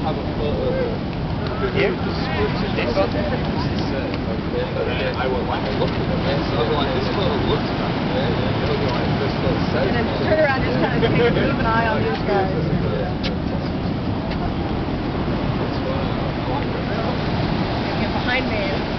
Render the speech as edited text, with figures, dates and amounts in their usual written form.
have a photo here. This one? I would like to look at it. So like this photo looks back there. This photo says. And then turn around and just kind of keep an eye on these guys. Get behind me.